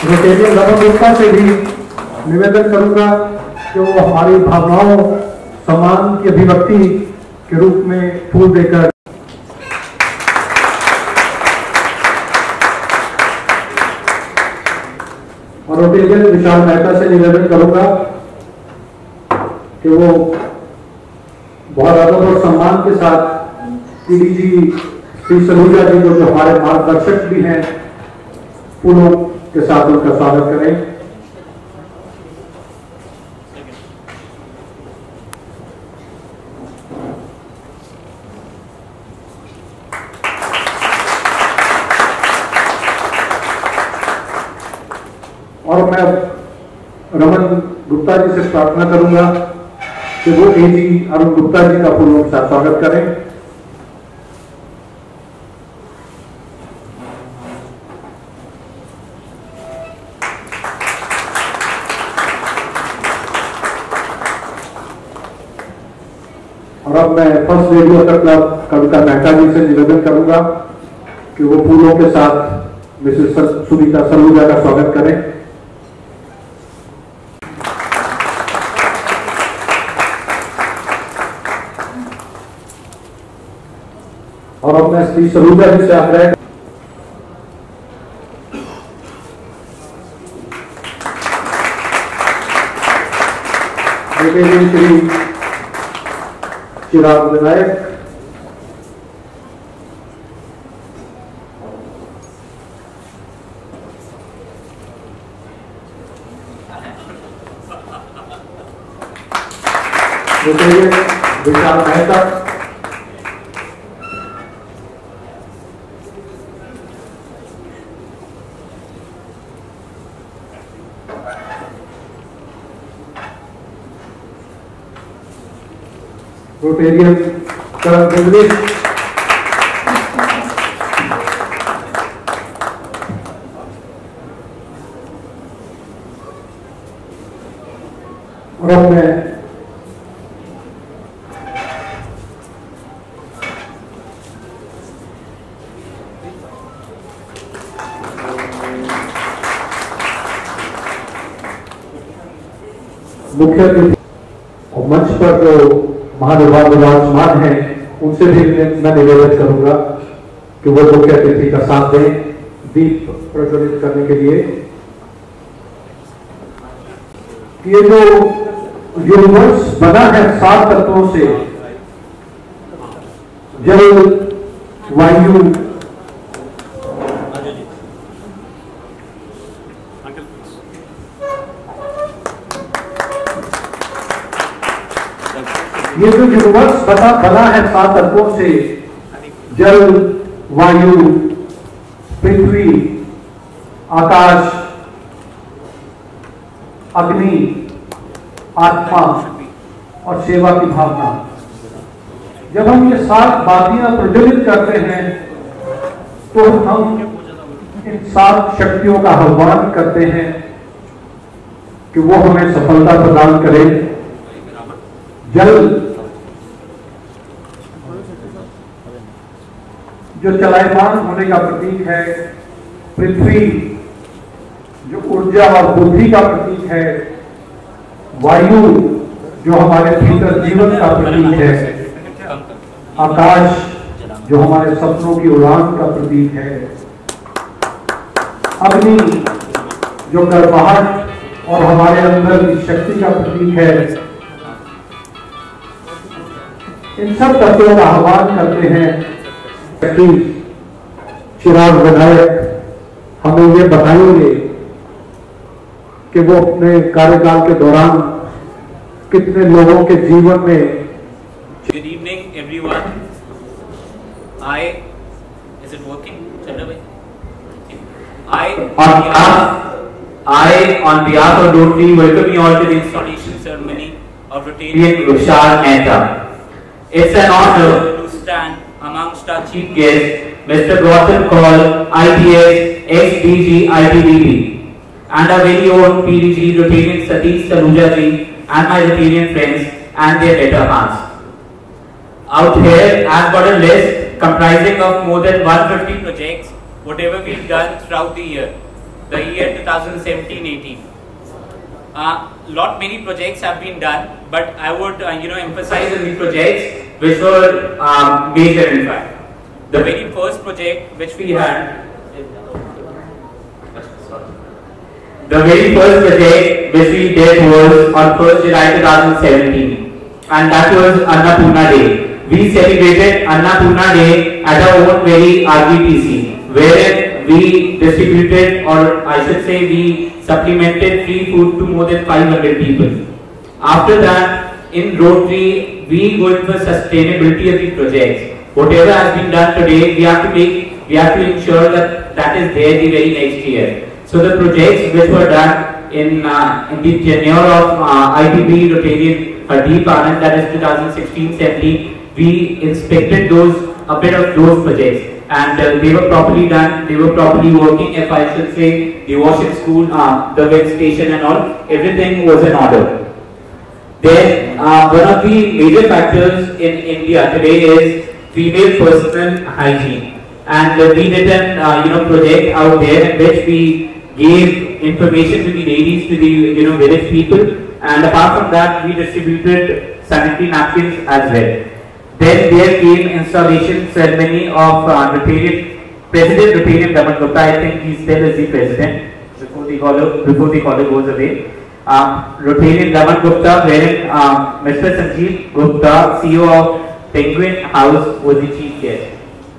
Rotarian Raman Gupta से भी निवेदन करूंगा कि वो हमारी भावनाओं सम्मान की अभिव्यक्ति के रूप में फूल देकर और रोटेरियन विशाल मेहता से निवेदन करूंगा कि वो बहुत आदर और सम्मान के साथ पीडीजी श्री सलूजा जी को, जो हमारे मार्गदर्शक भी हैं, फूलों के साथ उनका स्वागत करें। और मैं रमन गुप्ता जी से प्रार्थना करूंगा कि वो एजी अरुण गुप्ता जी का फूलों के साथ स्वागत करें। और अब मैं first lady of the club Kavita Mehta ji से निवेदन करूंगा कि वो फूलों के साथ मिसेस सुनीता सलूजा का स्वागत करें। और अब मैं श्री सलूजा जी से आग्रह श्री चिराग विनायक, विशाल मेहता, रोटेरियन करण बिजली, और अब मैं मुख्य अतिथि और मंच पर जो महानुभाव विराजमान हैं, उनसे भी मैं निवेदन करूंगा कि वो मुख्य अतिथि का साथ दें दीप प्रज्वलित करने के लिए। ये जो यूनिवर्स बना है 7 तत्वों से, जल, वायु, ये जो यूनिवर्स बना है 7 तत्वों से, जल, वायु, पृथ्वी, आकाश, अग्नि, आत्मा और सेवा की भावना, जब हम ये 7 बातियां प्रज्वलित करते हैं तो हम इन 7 शक्तियों का आह्वान करते हैं कि वो हमें सफलता प्रदान करें। जल जो चलायमान होने का प्रतीक है, पृथ्वी जो ऊर्जा और बुद्धि का प्रतीक है, वायु जो हमारे भीतर जीवन का प्रतीक है, आकाश जो हमारे सपनों की उड़ान का प्रतीक है, अग्नि जो गर्माहट और हमारे अंदर की शक्ति का प्रतीक है। इन सब तत्वों का आह्वान करते हैं। चिराग विनायक हमें ये बताएंगे कि वो अपने कार्यकाल के दौरान कितने लोगों के जीवन में। Good evening everyone. Is it working? I on behalf of Rotary welcome you all to the installation ceremony of Rotarian Vishal Mehta. It's an honor to stand amongst our chief guests, Mr. Gautam Kaul, IPS, ex-DG, ITBP, and our very own PDG, Rotarian Satish Saluja ji, and my Rotarian friends and their better halves. Out here, I've got a list comprising of more than 150 projects, whatever we've done throughout the year. the year 2017-18. Many projects have been done, but I would emphasize on the projects which were major in fact. The very first project which we had, the very first project which we did was on 1st July 2017, and that was Annapurna Day. We celebrated Annapurna Day at our own very RVTC, wherein we distributed, or I should say we supplemented free food to more than 500 people. After that, in Rotary, we go for sustainability of the projects. Whatever has been done today, we have to ensure that that is there the very next year. So the projects which were done in the tenure of ITB Rotarian Hardeep Anand, that is 2016-17, we inspected a bit of those projects, and they were properly done, they were properly working. If I should say, the washing school, the wind station and all, everything was in order. Then one of the major factors in India today is female personal hygiene, and we did an project out there in which we gave information to the ladies, to the village people, and apart from that we distributed sanitary napkins as well. Then there came installation ceremony of President Rotarian Daman Gupta. I think he still is the president before the collar goes away. Rotarian Daman Gupta, wherein Mr. Sanjeev Gupta, CEO of Penguin House, was the chief guest.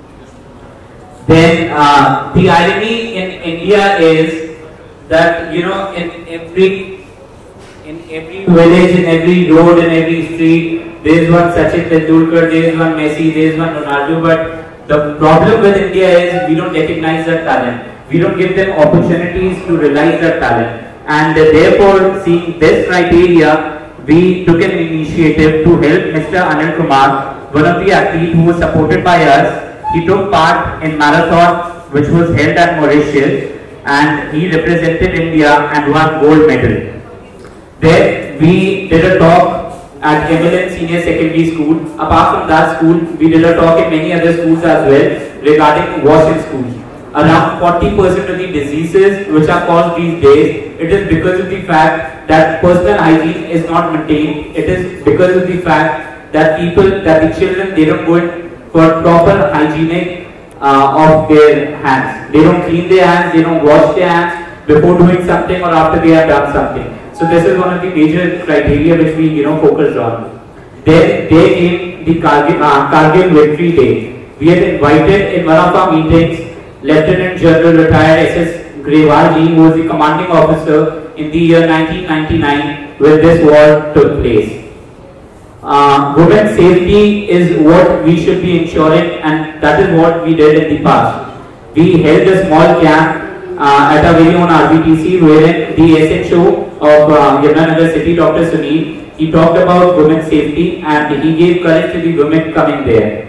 Then the irony in India is that in every village, in every road, in every street, there is one Sachin Tendulkar, there is one Messi, there is one Ronaldo. But the problem with India is we don't recognize that talent. We don't give them opportunities to realize that talent. And therefore, seeing this criteria, we took an initiative to help Mr. Anil Kumar, one of the athletes who was supported by us. He took part in marathon which was held at Mauritius, and he represented India and won gold medal. Then we did a talk at MLN Senior Secondary School. Apart from that school, we did a talk in many other schools as well regarding washing schools. Around 40% of the diseases which are caused these days, it is because of the fact that personal hygiene is not maintained. It is because of the fact that the children, they don't go in for proper hygienic of their hands. They don't clean their hands, they don't wash their hands before doing something or after they have done something. So this is one of the major criteria which we focused on. Then there came the Kargil Victory Day. We had invited in one of our meetings Lieutenant General retired SS Grewal ji, who was the commanding officer in the year 1999 when this war took place. Women's safety is what we should be ensuring, and that is what we did in the past. We held a small camp at our very own RVTC, wherein the SHO of Yamunanagar City, Dr. Sunil, he talked about women's safety and he gave courage to the women coming there.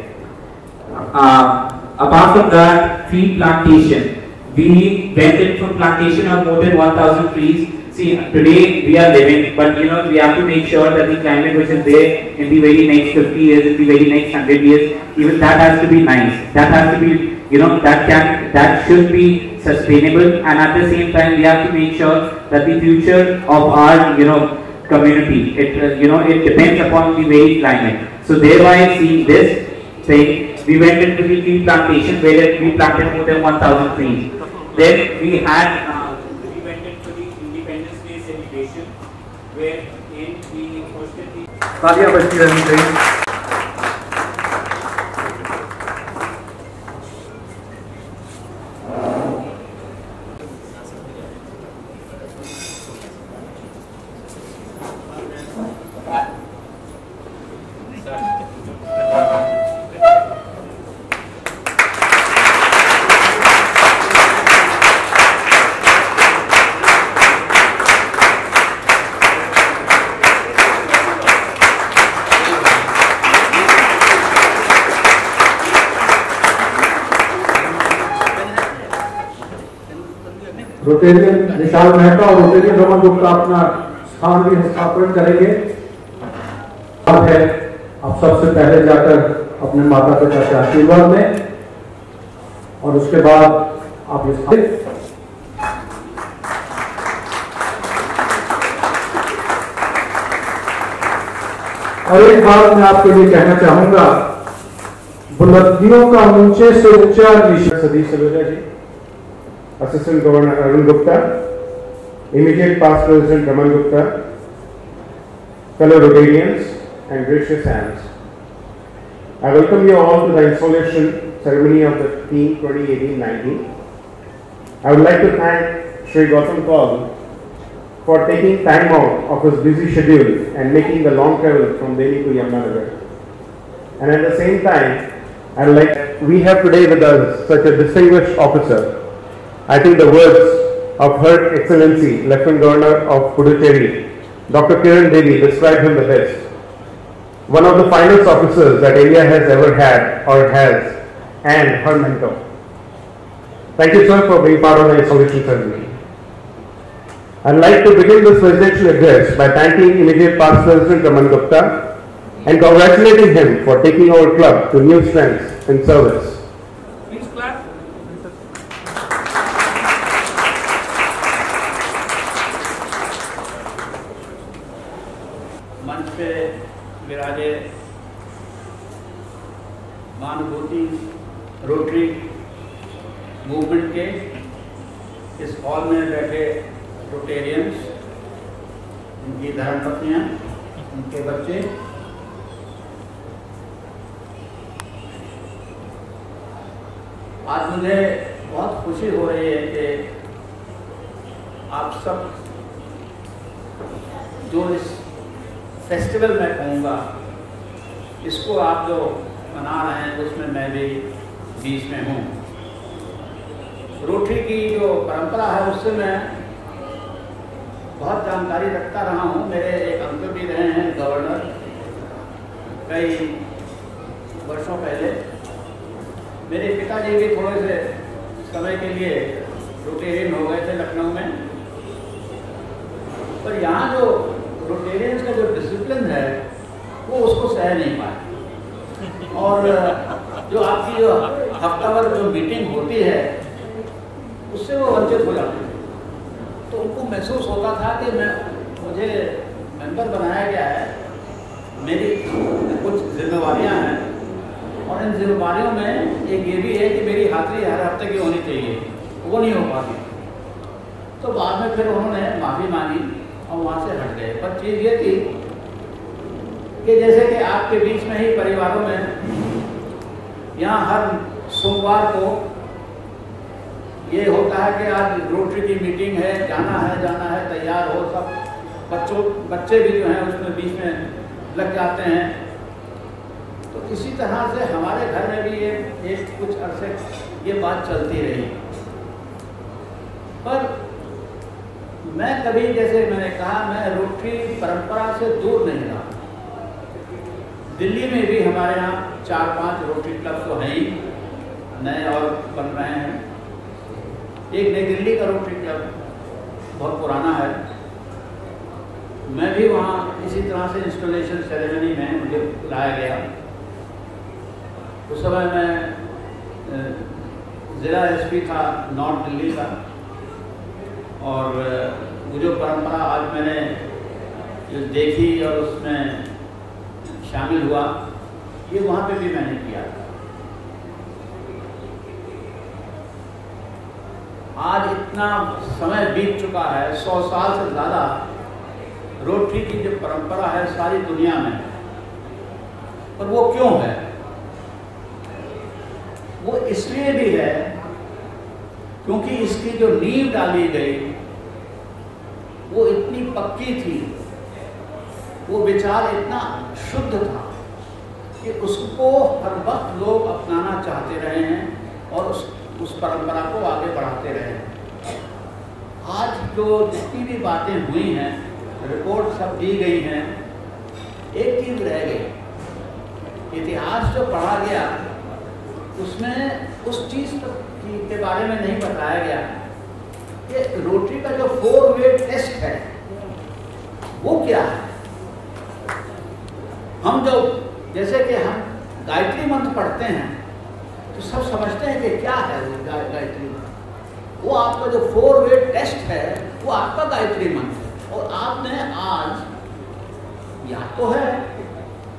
Apart from that, tree plantation. We went in for plantation of more than 1,000 trees. See, today we are living, but we have to make sure that the climate which is there in the very next 50 years, in the very next 100 years, even that has to be nice. That has to be, that should be sustainable, and at the same time we have to make sure that the future of our, community, it depends upon the very climate. So thereby, seeing this thing, we went into the tree plantation where we planted more than 1,000 trees. Then we went into the Independence Day celebration where we hosted the तालियां बजती रहनी चाहिए। Rotarian विशाल मेहता और Rotarian Raman Gupta अपना स्थान भी स्थापन करेंगे। आप सबसे पहले जाकर अपने माता पिता के आशीर्वाद लें और उसके बाद आप इस और एक बात मैं आपके लिए कहना चाहूंगा, बुलंदियों का ऊंचे से ऊंचा निशान। Sadiq Saluja ji, Assistant Governor Arun Gupta, immediate past President Raman Gupta, fellow Rotarians and gracious hands. I welcome you all to the installation ceremony of the team 2018-19. I would like to thank Shri Gautam Kaul for taking time out of his busy schedule and making the long travel from Delhi to Yamunanagar. And at the same time, I would like, we have today with us such a distinguished officer. I think the words of Her Excellency, Lieutenant Governor of Puducherry, Dr. Kiran Devi, describe him the best. One of the finest officers that India has ever had or has, and her mentor. Thank you, sir, for being part of the installation ceremony. I'd like to begin this presidential address by thanking immediate past President Raman Gupta and congratulating him for taking our club to new strengths in service. Please clap. मंच पे विराजे महानुभूति rotary movement के इस hall में बैठे Rotarians, उनकी धर्मपत्नियां, उनके बच्चे, आज मुझे बहुत खुशी हो रही है कि आप सब जो इस फेस्टिवल मैं कहूँगा, इसको आप जो मना रहे हैं उसमें मैं भी बीच में हूँ। रोटरी की जो परंपरा है उससे मैं बहुत जानकारी रखता रहा हूँ। मेरे एक अंकल भी रहे हैं गवर्नर कई वर्षों पहले। मेरे पिताजी भी थोड़े से समय के लिए रोटेरियन हो गए थे लखनऊ में। पर यहाँ जो रोटेरियंस का जो डिसिप्लिन है वो उसको सह नहीं पाए, और जो आपकी जो हफ्तावार जो मीटिंग होती है उससे वो वंचित हो जाते हैं। तो उनको महसूस होता था कि मुझे मेंबर बनाया गया है, मेरी कुछ जिम्मेवारियां हैं, और इन जिम्मेवारियों में एक ये भी है कि मेरी हाजिरी हर हफ्ते की होनी चाहिए, वो नहीं हो पाती। तो बाद में फिर उन्होंने माफ़ी मांगी और वहाँ से हट गए। पर चीज़ ये थी कि जैसे कि आपके बीच में ही परिवारों में यहाँ हर सोमवार को ये होता है कि आज रोटरी की मीटिंग है, जाना है, तैयार हो सब। बच्चे भी जो हैं उसमें बीच में लग जाते हैं। तो इसी तरह से हमारे घर में भी ये एक कुछ अरसे ये बात चलती रही। पर मैं कभी, जैसे मैंने कहा, मैं रोटरी परंपरा से दूर नहीं रहा। दिल्ली में भी हमारे यहाँ 4-5 रोटरी क्लब तो हैं ही, नए और बन रहे हैं। एक नई दिल्ली का रोटरी क्लब बहुत पुराना है। मैं भी वहाँ इसी तरह से इंस्टॉलेशन सेरेमनी में मुझे बुलाया गया। उस समय मैं ज़िला एसपी था नॉर्थ दिल्ली का, और वो जो परंपरा आज मैंने जो देखी और उसमें शामिल हुआ, ये वहाँ पे भी मैंने किया था। आज इतना समय बीत चुका है, 100 साल से ज़्यादा रोटरी की जो परंपरा है सारी दुनिया में। पर वो क्यों है? वो इसलिए भी है क्योंकि इसकी जो नींव डाली गई वो इतनी पक्की थी, वो विचार इतना शुद्ध था कि उसको हर वक्त लोग अपनाना चाहते रहे हैं और उस परंपरा को आगे बढ़ाते रहे हैं। आज जो जितनी भी बातें हुई हैं, रिपोर्ट सब दी गई हैं, एक चीज़ रह गई। इतिहास जो पढ़ा गया उसमें उस चीज़ के बारे में नहीं बताया गया कि रोटरी का जो 4-वे टेस्ट है वो क्या है। हम जो, जैसे कि हम गायत्री मंत्र पढ़ते हैं तो सब समझते हैं कि क्या है वो गायत्री मंत्र। वो आपका जो 4-वे टेस्ट है वो आपका गायत्री मंत्र है। और आपने आज याद तो है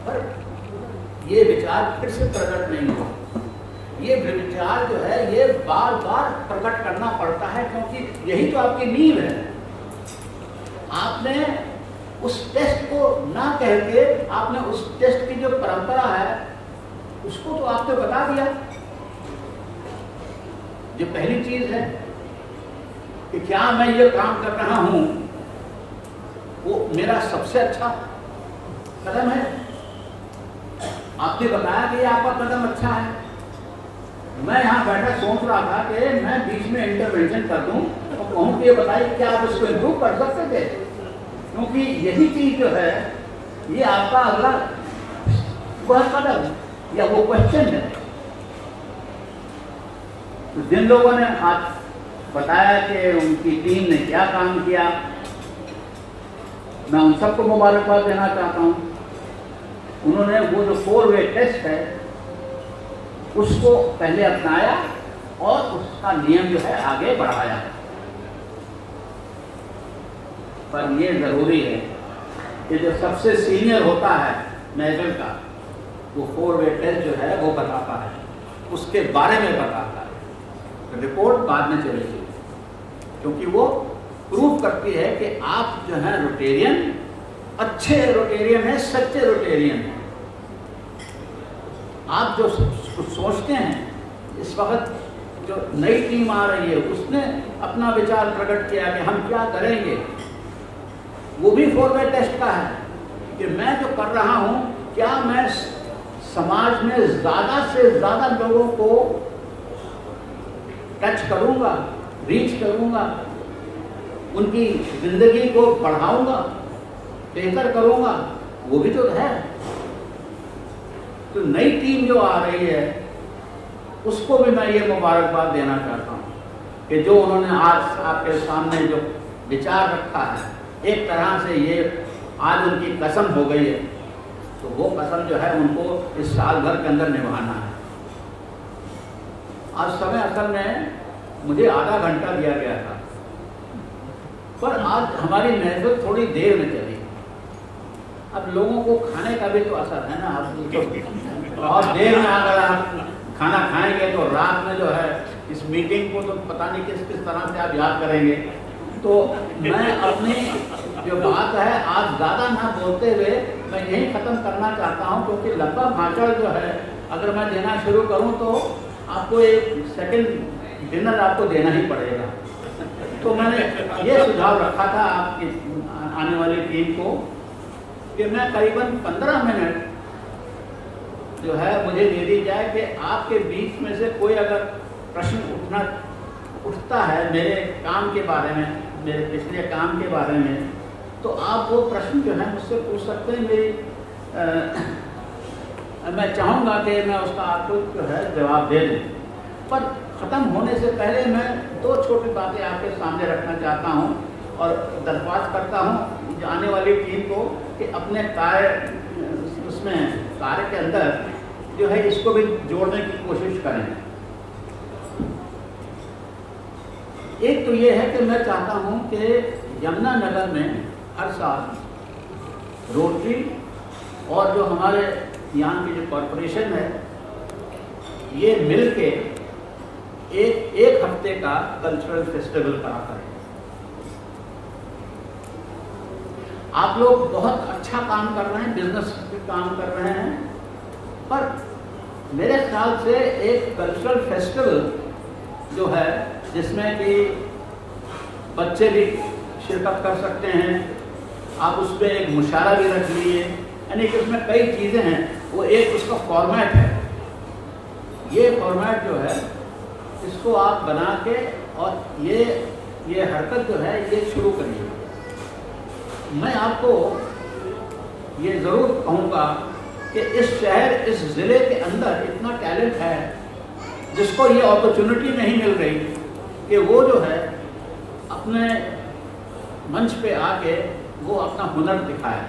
पर ये विचार फिर से प्रकट नहीं हुआ। ये विचार जो है ये बार बार प्रकट करना पड़ता है, क्योंकि यही तो आपकी नींव है। आपने उस टेस्ट को ना कह के आपने उस टेस्ट की जो परंपरा है उसको तो आपने बता दिया। जो पहली चीज है कि क्या मैं ये काम कर रहा हूं वो मेरा सबसे अच्छा कदम है। आपने बताया कि ये आपका कदम अच्छा है। मैं यहाँ बैठा सोच रहा था कि मैं बीच में इंटरवेंशन कर दूं और कहूँ कि ये बताइए क्या आप इसको इम्प्रूव कर सकते थे, क्योंकि यही चीज जो है ये आपका अगला वह कदम या वो क्वेश्चन है। तो जिन लोगों ने आज बताया कि उनकी टीम ने क्या काम किया, मैं उन सबको मुबारकबाद देना चाहता हूँ। उन्होंने वो जो 4-वे टेस्ट है उसको पहले अपनाया और उसका नियम जो है आगे बढ़ाया। पर ये जरूरी है कि जो सबसे सीनियर होता है महफिल का वो 4-वे टेस्ट जो है वो बताता है, उसके बारे में बताता है। रिपोर्ट बाद में चलेगी, क्योंकि वो प्रूव करती है कि आप जो है रोटेरियन अच्छे रोटेरियन है, सच्चे रोटेरियन है। आप जो सोचते हैं इस वक्त जो नई टीम आ रही है उसने अपना विचार प्रकट किया कि हम क्या करेंगे, वो भी 4-वे टेस्ट का है कि मैं जो कर रहा हूं क्या मैं समाज में ज्यादा से ज्यादा लोगों को टच करूंगा, रीच करूंगा, उनकी जिंदगी को बढ़ाऊंगा, बेहतर करूंगा, वो भी तो है। तो नई टीम जो आ रही है उसको भी मैं ये मुबारकबाद देना चाहता हूँ कि जो उन्होंने आज आपके सामने जो विचार रखा है, एक तरह से ये आज उनकी कसम हो गई है, तो वो कसम जो है उनको इस साल भर के अंदर निभाना है। आज समय असल में मुझे आधा घंटा दिया गया था, पर आज हमारी महफिल थोड़ी देर में चली। अब लोगों को खाने का भी तो असर है ना। अब और देर में अगर आप खाना खाएंगे तो रात में जो है इस मीटिंग को तो पता नहीं किस किस तरह से आप याद करेंगे। तो मैं अपनी जो बात है आज ज़्यादा ना बोलते हुए मैं यही ख़त्म करना चाहता हूँ, क्योंकि लंबा भाषण जो है अगर मैं देना शुरू करूँ तो आपको एक सेकंड डिनर आपको देना ही पड़ेगा। तो मैंने ये सुझाव रखा था आपकी आने वाली टीम को कि मैं करीबन 15 मिनट जो है मुझे दे दी जाए कि आपके बीच में से कोई अगर प्रश्न उठता है मेरे काम के बारे में, मेरे पिछले काम के बारे में, तो आप वो प्रश्न जो है मुझसे पूछ सकते हैं। मैं चाहूँगा कि मैं उसका आपको जो है जवाब दे दूँ, पर ख़त्म होने से पहले मैं 2 छोटी बातें आपके सामने रखना चाहता हूँ और दरख्वास्त करता हूँ आने वाली टीम को कि अपने कार्य के अंदर जो है इसको भी जोड़ने की कोशिश करें। एक तो ये है कि मैं चाहता हूँ कि यमुनानगर में हर साल रोटरी और जो हमारे यहाँ की जो कॉरपोरेशन है ये मिल के एक हफ्ते का कल्चरल फेस्टिवल कराता है। आप लोग बहुत अच्छा काम कर रहे हैं, बिजनेस भी काम कर रहे हैं, पर मेरे ख्याल से एक कल्चरल फेस्टिवल जो है जिसमें कि बच्चे भी शिरकत कर सकते हैं, आप उस पर एक मुशायरा भी रख लीजिए, यानी कि उसमें कई चीज़ें हैं, वो एक उसका फॉर्मेट है। ये फॉर्मेट जो है इसको आप बना के और ये हरकत जो है ये शुरू करिए। मैं आपको ये ज़रूर कहूँगा कि इस शहर, इस ज़िले के अंदर इतना टैलेंट है जिसको ये अपॉर्चुनिटी नहीं मिल रही कि वो जो है अपने मंच पे आके वो अपना हुनर दिखाए,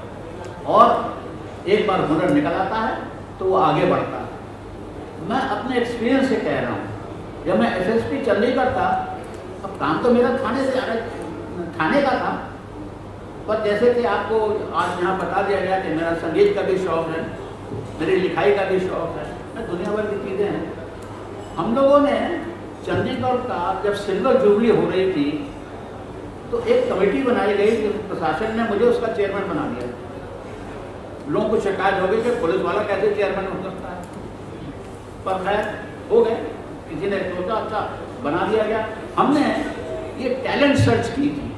और एक बार हुनर निकल आता है तो वो आगे बढ़ता है। मैं अपने एक्सपीरियंस से कह रहा हूँ, जब मैं एसएसपी चंडीगढ़ था, अब काम तो मेरा थाने का था, पर जैसे कि आपको आज यहाँ बता दिया गया कि मेरा संगीत का भी शौक़ है, मेरी लिखाई का भी शौक़ है, मैं दुनिया भर की चीज़ें हैं। हम लोगों ने चंडीगढ़ का जब सिल्वर जुबली हो रही थी तो एक कमेटी बनाई गई, प्रशासन ने मुझे उसका चेयरमैन बना दिया। लोगों को शिकायत हो गई कि पुलिस वाला कैसे चेयरमैन हो सकता है, पर खैर हो गए, किसी ने सोचा अच्छा बना दिया गया। हमने ये टैलेंट सर्च की थी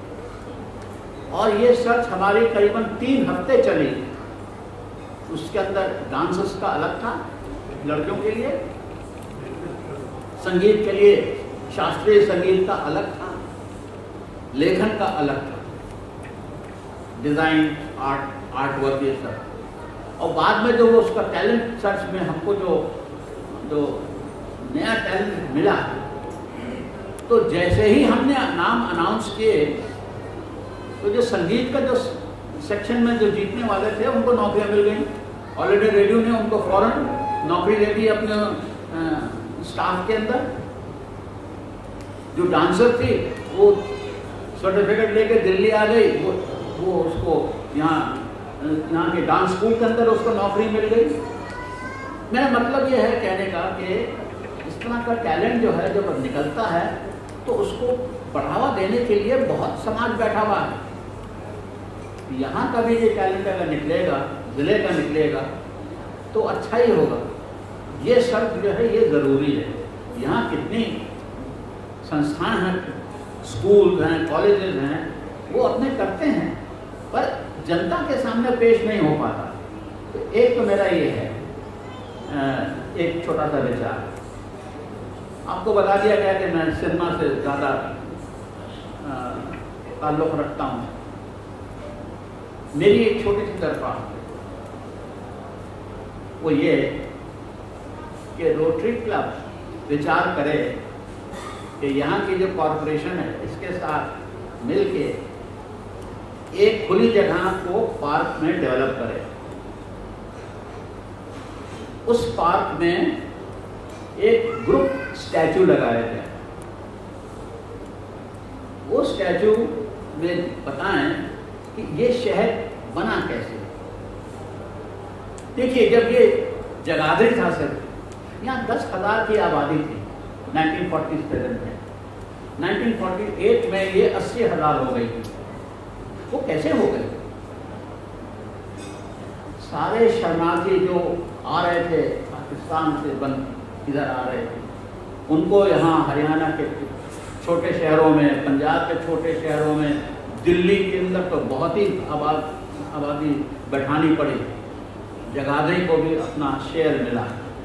और ये सर्च हमारी करीबन 3 हफ्ते चली। उसके अंदर डांसेस का अलग था लड़कियों के लिए, संगीत के लिए शास्त्रीय संगीत का अलग था, लेखन का अलग था, डिज़ाइन, आर्ट वर्क, ये सब। और बाद में जो उसका टैलेंट सर्च में हमको जो नया टैलेंट मिला, तो जैसे ही हमने नाम अनाउंस किए तो जो संगीत का जो सेक्शन में जो जीतने वाले थे उनको नौकरियां मिल गई। ऑल इंडिया रेडियो ने उनको फौरन नौकरी दे दी अपने स्टाफ के अंदर। जो डांसर थी वो सर्टिफिकेट लेके दिल्ली आ गई, वो उसको यहाँ के डांस स्कूल के अंदर उसको नौकरी मिल गई। मेरा मतलब ये है कहने का कि इस तरह का टैलेंट जो है जब निकलता है तो उसको बढ़ावा देने के लिए बहुत समाज बैठा हुआ है। यहाँ का भी ये टैलेंट अगर निकलेगा, जिले का निकलेगा तो अच्छा ही होगा। ये शर्त जो है ये ज़रूरी है। यहाँ कितनी संस्थान हैं, स्कूल हैं, कॉलेजेस हैं, वो अपने करते हैं पर जनता के सामने पेश नहीं हो पाता। तो एक तो मेरा ये है एक छोटा सा विचार। आपको बता दिया गया कि मैं सिनेमा से ज़्यादा ताल्लुक़ रखता हूँ। मेरी एक छोटी सी दरख्वास्त वो ये कि रोटरी क्लब विचार करे कि यहाँ की जो कॉरपोरेशन है इसके साथ मिलके एक खुली जगह को पार्क में डेवलप करे। उस पार्क में एक ग्रुप स्टैचू लगाया जाए। वो स्टैचू में बताएं कि ये शहर बना कैसे। देखिए जब ये जगाधरी था सिर्फ, यहाँ 10,000 की आबादी थी 1947 में। 1948 में ये 80,000 हो गई थी। वो कैसे हो गई? सारे शरणार्थी जो आ रहे थे पाकिस्तान से इधर आ रहे थे, उनको यहाँ हरियाणा के छोटे शहरों में, पंजाब के छोटे शहरों में, दिल्ली के अंदर तो बहुत ही आबादी बैठानी पड़ी। जगाधरी को भी अपना शेयर मिला।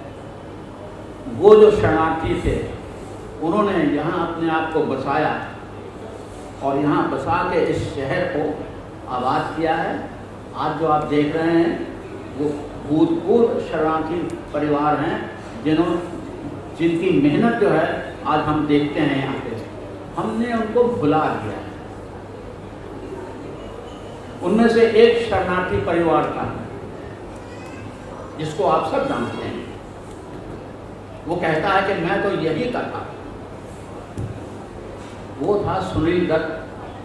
वो जो शरणार्थी थे उन्होंने यहाँ अपने आप को बसाया और यहाँ बसा के इस शहर को आबाद किया है। आज जो आप देख रहे हैं वो भूतपूर्व शरणार्थी परिवार हैं जिनकी मेहनत जो है आज हम देखते हैं यहाँ पे। हमने उनको भुला दिया है। उनमें से एक शरणार्थी परिवार था जिसको आप सब जानते हैं। वो कहता है कि मैं तो यही का था। वो था सुनील दत्त।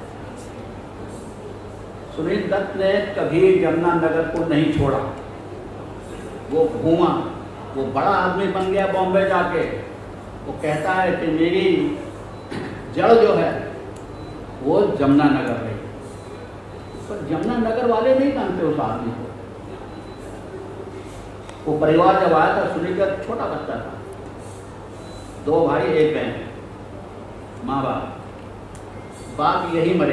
सुनील दत्त ने कभी जमुनानगर को नहीं छोड़ा। वो घूमा, वो बड़ा आदमी बन गया बॉम्बे जाके। वो कहता है कि मेरी जड़ जो है वो जमुनानगर है। पर जमुनानगर वाले नहीं जानते उस आदमी को। वो परिवार जब आया था, सुनील दत्त छोटा बच्चा था, 2 भाई 1 बहन, माँ बाप यही मरे।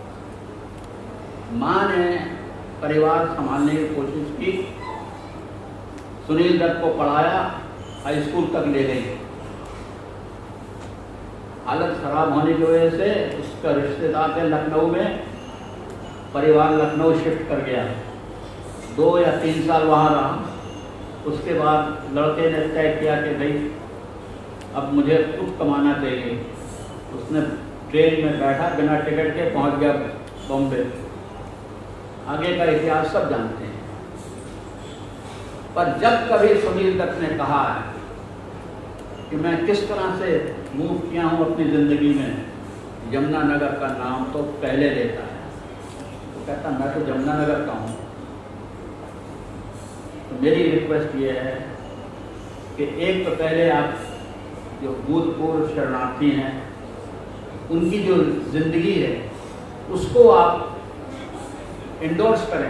माँ ने परिवार संभालने की कोशिश की, सुनील दत्त को पढ़ाया, हाई स्कूल तक ले गई। हालत खराब होने की वजह से उसका रिश्तेदार थे लखनऊ में, परिवार लखनऊ शिफ्ट कर गया। 2 या 3 साल वहाँ रहा। उसके बाद लड़के ने तय किया कि भाई अब मुझे खुद कमाना चाहिए। उसने ट्रेन में बैठा, बिना टिकट के पहुँच गया बॉम्बे। आगे का इतिहास सब जानते हैं। पर जब कभी सुनील दत्त ने कहा है कि मैं किस तरह से मूव किया हूँ अपनी ज़िंदगी में, यमुनानगर का नाम तो पहले लेता है। कहता मैं तो जमुनानगर का हूँ। तो मेरी रिक्वेस्ट ये है कि एक तो पहले आप जो भूतपूर्व शरणार्थी हैं उनकी जो जिंदगी है उसको आप इंडोर्स करें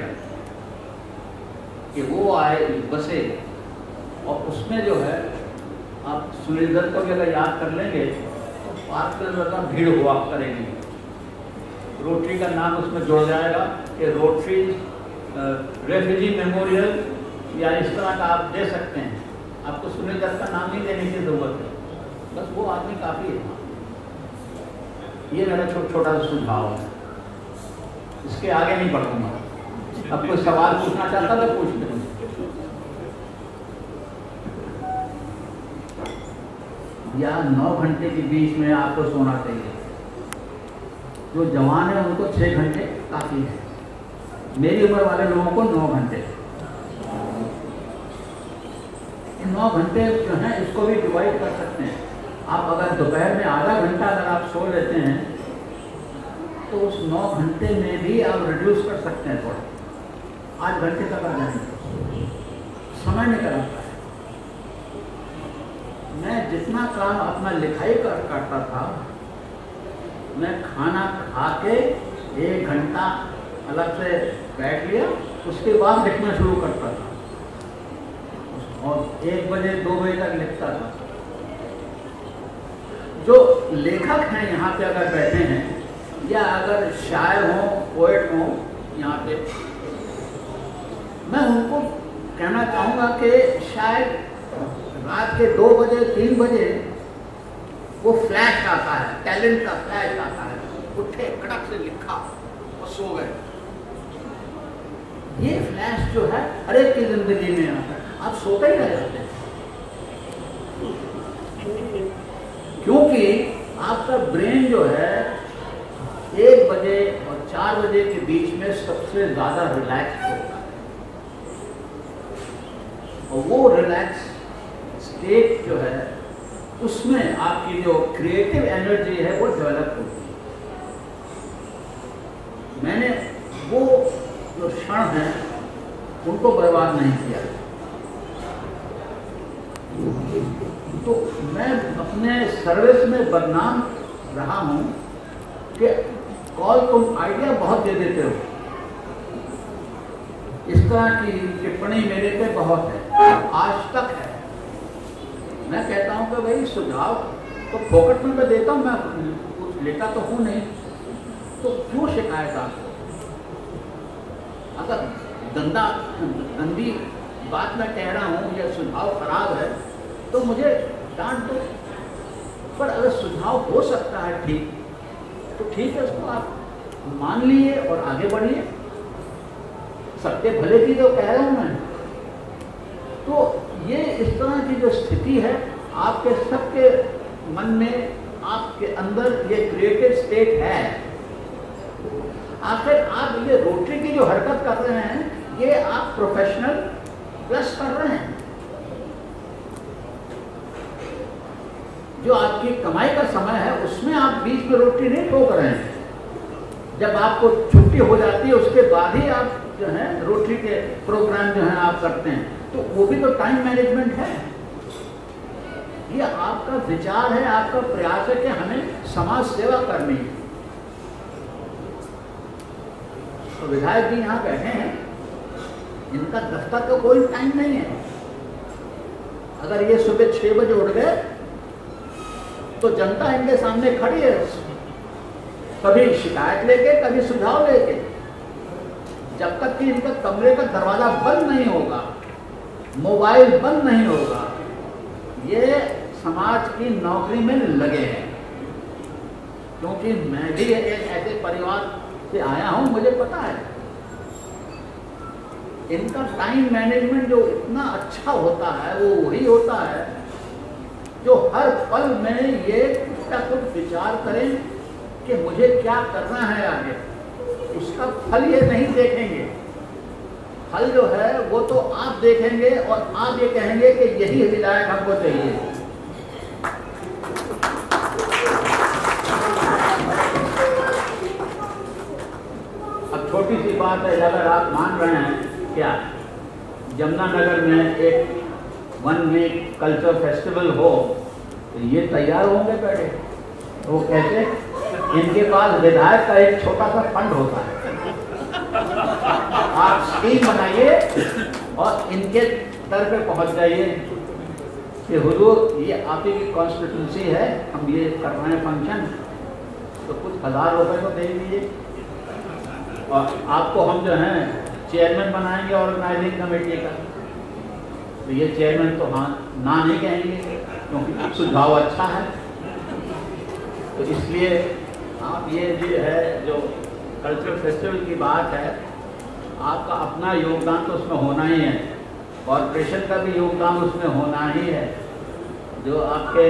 कि वो आए बसे, और उसमें जो है आप सुनील दत्त को भी अगर याद कर लेंगे तो पार्क में ज़्यादा भीड़ हुआ करेगी। रोटरी का नाम उसमें जुड़ जाएगा कि रोटरी रेफ्यूजी मेमोरियल या इस तरह का आप दे सकते हैं। आपको सुनील दत्त का नाम ही देने की ज़रूरत है, बस वो आदमी काफ़ी है। ये मेरा छोटा सा सुझाव है, इसके आगे नहीं बढ़ूंगा। अब कोई सवाल पूछना चाहता तो पूछते मुझे। या 9 घंटे के बीच में आपको सोना चाहिए। जो जवान है उनको 6 घंटे काफ़ी है, मेरी उम्र वाले लोगों को 9 घंटे। 9 घंटे जो हैं इसको भी डिवाइड कर सकते हैं आप। अगर दोपहर में आधा घंटा अगर आप सो लेते हैं तो उस 9 घंटे में भी आप रिड्यूस कर सकते हैं, थोड़ा 8 घंटे तक आ जाएंगे। समय निकल आता है। मैं जितना काम अपना लिखाई करता था, मैं खाना खा के 1 घंटा अलग से बैठ लिया, उसके बाद लिखना शुरू करता था और 1 बजे 2 बजे तक लिखता था। जो लेखक हैं यहाँ पे अगर बैठे हैं या अगर शायर हों, पोएट हों यहाँ पे, मैं उनको कहना चाहूँगा कि शायद रात के 2 बजे 3 बजे वो फ्लैश आता है, टैलेंट का फ्लैश आता है, उठे कड़क से लिखा और सो गए। ये फ्लैश जो है हर एक की जिंदगी में आता है, आप सोते ही रह जाते हैं क्योंकि आपका ब्रेन जो है 1 बजे और 4 बजे के बीच में सबसे ज्यादा रिलैक्स होता है, और वो रिलैक्स स्टेट जो है उसमें आपकी जो क्रिएटिव एनर्जी है वो डेवलप होती है। मैंने वो जो क्षण है उनको बर्बाद नहीं किया। तो मैं अपने सर्विस में बदनाम रहा हूं कि कॉल तुम आइडिया बहुत दे देते हो। इस तरह की टिप्पणी मेरे पे बहुत है, आज तक है। मैं कहता हूं कि भाई सुझाव तो फोकट में मैं देता हूं, मैं कुछ लेता तो हूं नहीं, तो क्यों शिकायत आपको? अगर गंदी बात मैं कह रहा हूं या सुझाव खराब है तो मुझे डांट दो, पर अगर सुझाव हो सकता है ठीक तो ठीक है, उसको आप मान लिए और आगे बढ़िए। सबके भले की तो कह रहा हूं मैं। तो ये इस तरह की जो स्थिति है आपके सबके मन में, आपके अंदर ये क्रिएटिव स्टेट है। आखिर आप ये रोटरी की जो हरकत कर रहे हैं ये आप प्रोफेशनल प्लस कर रहे हैं। जो आपकी कमाई का समय है उसमें आप बीच में रोटरी नहीं ठोक रहे हैं। जब आपको छुट्टी हो जाती है उसके बाद ही आप जो है रोटरी के प्रोग्राम जो है आप करते हैं, तो वो भी तो टाइम मैनेजमेंट है। ये आपका विचार है, आपका प्रयास है कि हमें समाज सेवा करनी है। तो विधायक जी यहाँ बैठे हैं, इनका दफ्तर का कोई टाइम नहीं है। अगर ये सुबह 6 बजे उठ गए तो जनता इनके सामने खड़ी है, कभी शिकायत लेके कभी सुझाव लेके। जब तक कि इनका कमरे का दरवाजा बंद नहीं होगा, मोबाइल बंद नहीं होगा, ये समाज की नौकरी में लगे हैं। क्योंकि मैं भी एक ऐसे परिवार से आया हूं, मुझे पता है इनका टाइम मैनेजमेंट जो इतना अच्छा होता है वो वही होता है जो हर पल में ये कुछ विचार करें कि मुझे क्या करना है आगे। उसका फल ये नहीं देखेंगे, फल जो है वो तो आप देखेंगे और आप ये कहेंगे कि यही विधायक हमको चाहिए। अब छोटी सी बात है, अगर आप मान रहे हैं क्या जमुनानगर में एक 1 वीक कल्चर फेस्टिवल हो तो ये तैयार होंगे पहले? वो कैसे? इनके पास विधायक का एक छोटा सा फंड होता है, आप स्कीम बनाइए और इनके स्तर पे पहुंच जाइए कि हुजूर ये आपकी कॉन्स्टिट्यूंसी है, हम ये कर रहे हैं फंक्शन, तो कुछ 1000 रुपए तो दे दीजिए और आपको हम जो है चेयरमैन बनाएंगे ऑर्गेनाइजिंग कमेटी का। तो ये चेयरमैन तो हाँ ना नहीं कहेंगे क्योंकि सुझाव अच्छा है। तो इसलिए आप ये जो है जो कल्चरल फेस्टिवल की बात है, आपका अपना योगदान तो उसमें होना ही है, कॉर्पोरेशन का भी योगदान उसमें होना ही है। जो आपके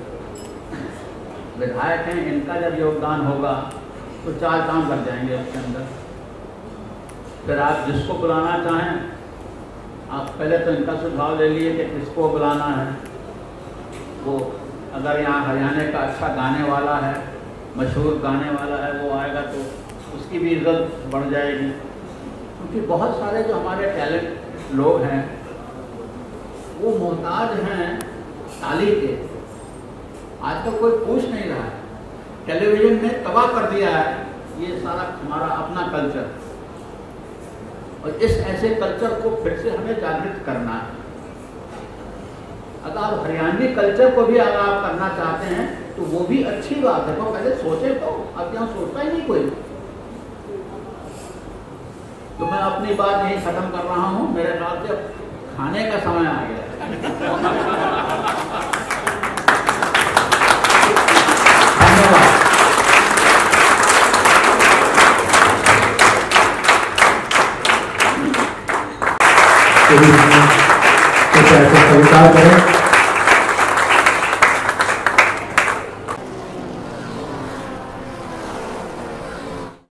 विधायक हैं इनका जब योगदान होगा तो 4 काम कर जाएंगे उसके अंदर। फिर आप जिसको बुलाना चाहें, आप पहले तो इनका सुझाव ले लिए कि किसको बुलाना है। वो अगर यहाँ हरियाणा का अच्छा गाने वाला है, मशहूर गाने वाला है, वो आएगा तो उसकी भी इज्जत बढ़ जाएगी। क्योंकि बहुत सारे जो हमारे टैलेंट लोग हैं वो मोहताज हैं ताली के। आजकल कोई पूछ नहीं रहा है, टेलीविजन ने तबाह कर दिया है ये सारा हमारा अपना कल्चर। और इस ऐसे कल्चर को फिर से हमें जागृत करना है। अगर आप हरियाणवी कल्चर को भी अगर आप करना चाहते हैं तो वो भी अच्छी बात है, तो पहले सोचे तो, अब यहाँ सोचता ही नहीं कोई। तो मैं अपनी बात यही खत्म कर रहा हूँ, मेरे ख्याल से खाने का समय आ गया। कुछ ऐसे स्वीकार करें।